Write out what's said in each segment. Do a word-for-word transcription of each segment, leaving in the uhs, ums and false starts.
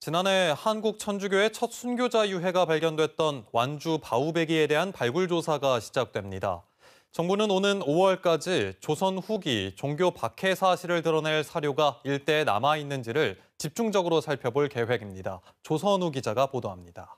지난해 한국 천주교의 첫 순교자 유해가 발견됐던 완주 바우베기에 대한 발굴 조사가 시작됩니다. 정부는 오는 오월까지 조선 후기 종교 박해 사실을 드러낼 사료가 일대에 남아 있는지를 집중적으로 살펴볼 계획입니다. 조선우 기자가 보도합니다.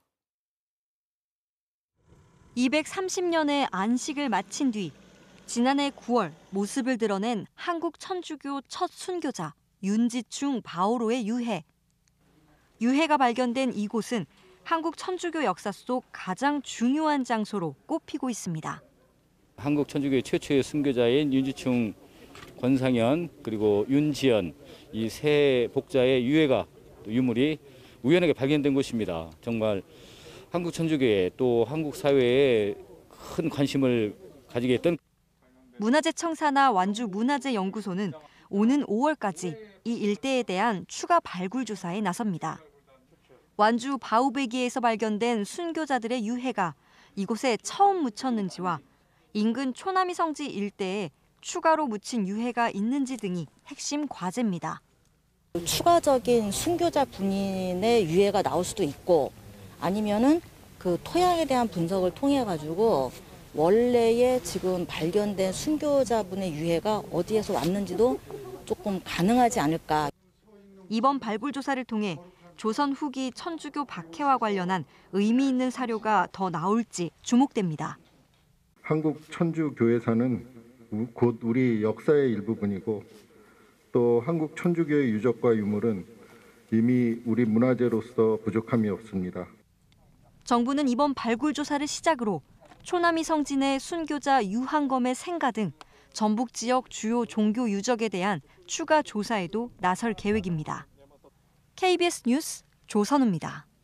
이백삼십 년의 안식을 마친 뒤 지난해 구월 모습을 드러낸 한국 천주교 첫 순교자 윤지충 바오로의 유해. 유해가 발견된 이곳은 한국 천주교 역사 속 가장 중요한 장소로 꼽히고 있습니다. 한국 천주교의 최초의 순교자인 윤지충, 권상현 그리고 윤지연 이 세 복자의 유해가 유물이 우연하게 발견된 곳입니다. 정말 한국 천주교에 또 한국 사회에 큰 관심을 가지게 했던 문화재청사나 완주문화재연구소는 오는 오월까지 이 일대에 대한 추가 발굴 조사에 나섭니다. 완주 바우베기에서 발견된 순교자들의 유해가 이곳에 처음 묻혔는지와 인근 초남이 성지 일대에 추가로 묻힌 유해가 있는지 등이 핵심 과제입니다. 추가적인 순교자 분인의 유해가 나올 수도 있고 아니면은 그 토양에 대한 분석을 통해 가지고 원래의 지금 발견된 순교자분의 유해가 어디에서 왔는지도 조금 가능하지 않을까. 이번 발굴 조사를 통해 조선 후기 천주교 박해와 관련한 의미 있는 사료가 더 나올지 주목됩니다. 한국 천주교회사는 곧 우리 역사의 일부분이고 또 한국 천주교의 유적과 유물은 이미 우리 문화재로서 부족함이 없습니다. 정부는 이번 발굴 조사를 시작으로 초남이 성진의 순교자 유한검의 생가 등 전북 지역 주요 종교 유적에 대한 추가 조사에도 나설 계획입니다. 케이비에스 뉴스 조선우입니다.